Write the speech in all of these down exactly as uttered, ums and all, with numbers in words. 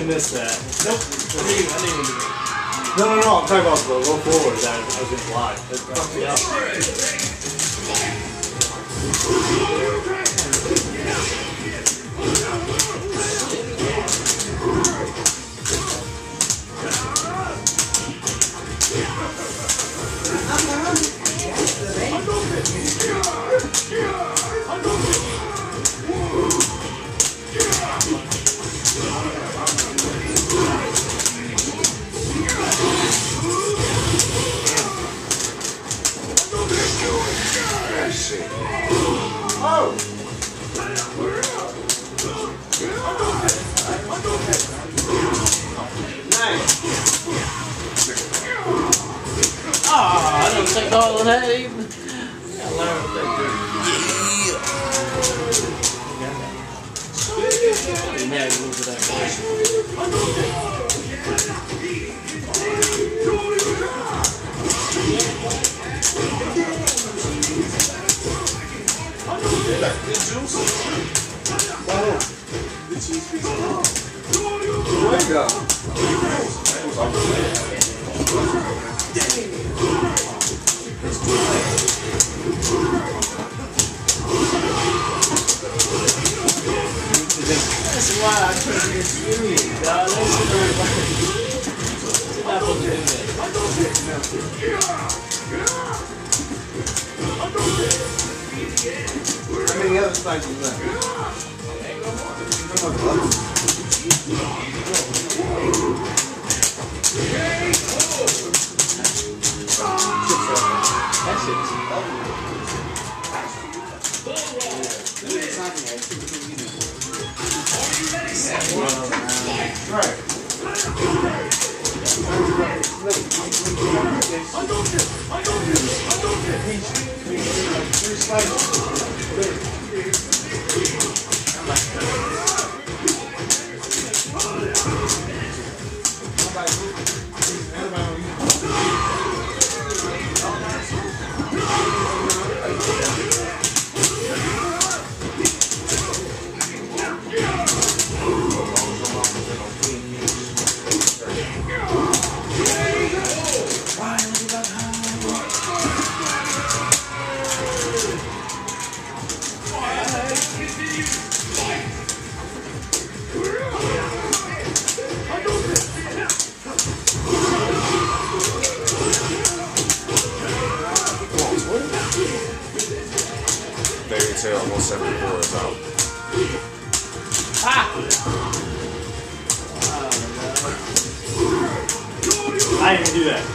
didn't miss that. Nope. I didn't, I didn't even do it. No, no, no, I'm talking about the low forward that I was going to fly. That fucked me up. Oh! Nice. Ah, I don't think all of that even. I learned that good. Yeah, mad move to that guy. There you go. That's why I couldn't get serious, dog. That's not supposed to do that. How many other slides is that? That shit's Right. Fairy Tail one seventy-four is out. ah! I didn't even do that.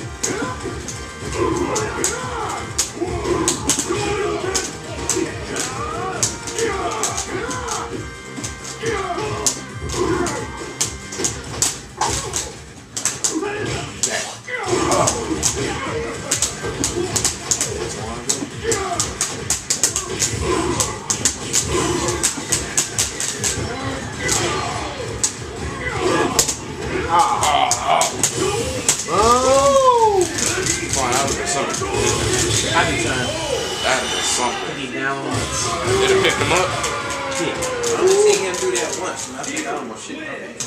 Oh! Fine, that was something. I be trying. That was something. He down once. Did it pick him up? Yeah. I only seen him do that once, and I think I almost shit.